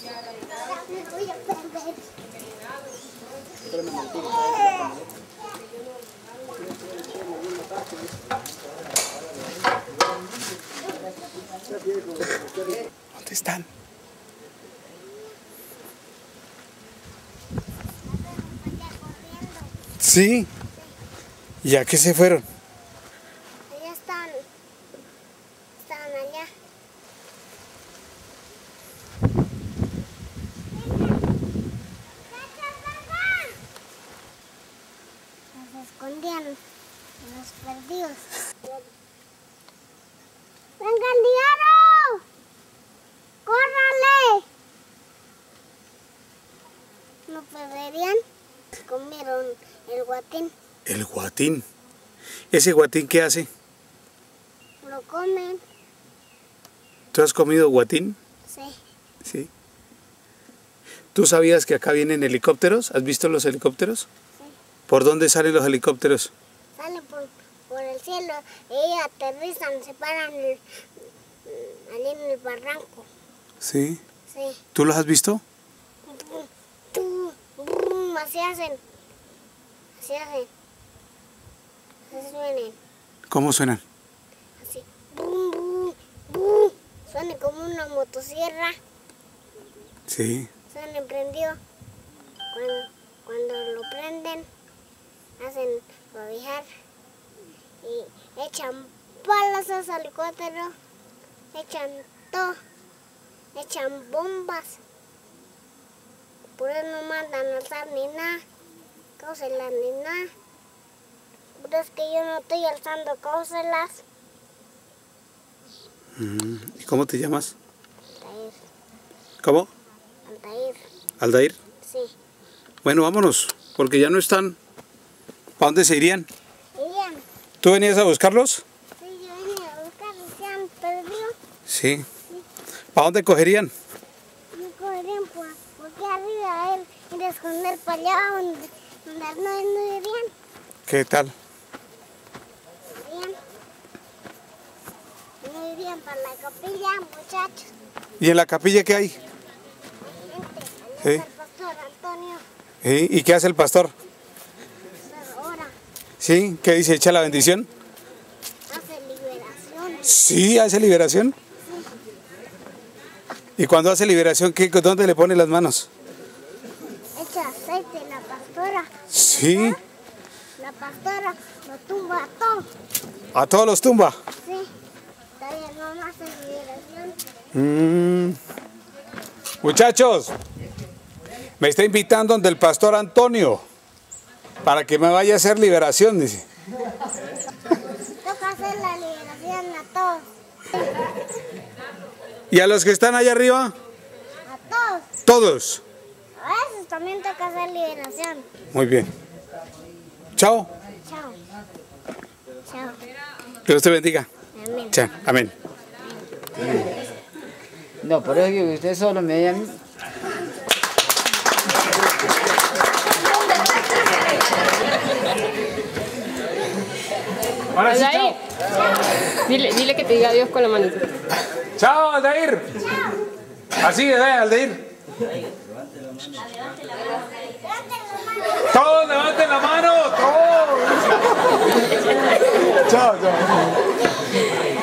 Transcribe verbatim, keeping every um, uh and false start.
¿Dónde están? Sí. ¿Y a qué se fueron? Allá están. Están allá. Nos escondían. Los perdidos. ¡Vengan, diario! ¡Córrale! ¿No perderían? Comieron el guatín. El guatín. ¿Ese guatín qué hace? Lo comen. ¿Tú has comido guatín? Sí. Sí. ¿Tú sabías que acá vienen helicópteros? ¿Has visto los helicópteros? Sí. ¿Por dónde salen los helicópteros? Salen por, por el cielo y aterrizan, se paran el, allí en el barranco. Sí. Sí. ¿Tú los has visto? Así hacen. Así hacen. Así suenan. ¿Cómo suenan? Así. Bum, bum, bum. Suena como una motosierra. Sí. Suena prendido. Cuando, cuando lo prenden, hacen babijar y echan balas a ese helicóptero. Echan todo. Echan bombas. Por eso no mandan a alzar ni nada, causelas ni nada. Por eso es que yo no estoy alzando causelas. Mm, ¿y cómo te llamas? Altair. ¿Cómo? Altair. ¿Aldair? Sí. Bueno, vámonos, porque ya no están. ¿Para dónde se irían? ¿Irían? ¿Tú venías a buscarlos? Sí, yo venía a buscarlos, se han perdido. Sí. Sí. ¿Para dónde cogerían? No cogerían por, por aquí arriba a él, ir a esconder para allá donde, donde no, no irían. ¿Qué tal? Irían. No irían para la capilla, muchachos. ¿Y en la capilla qué hay? Gente, allá Sí. está el pastor Antonio. ¿Sí? ¿Y qué hace el pastor? Ora, ¿Sí? ¿Qué dice? ¿Echa la bendición? hace liberación. Sí, hace liberación. ¿Y cuando hace liberación, qué, dónde le pone las manos? Echa aceite la pastora. Sí. La pastora lo tumba a todo. ¿A todos los tumba? Sí. Todavía no hace liberación. Mm. Muchachos, me está invitando donde el pastor Antonio para que me vaya a hacer liberación, dice. Toca hacer la liberación a todos. ¿Y a los que están allá arriba? A todos. Todos. A esos también toca hacer liberación. Muy bien. Chao. Chao. Chao. Que Dios te bendiga. Amén. Chao. Amén. No, por eso que usted solo me llama. Ahora sí, Aldair, dile, dile que te diga adiós con la manita. chao, Aldair. Así es, Aldair. Todos levanten la mano, todos. Chao, chao.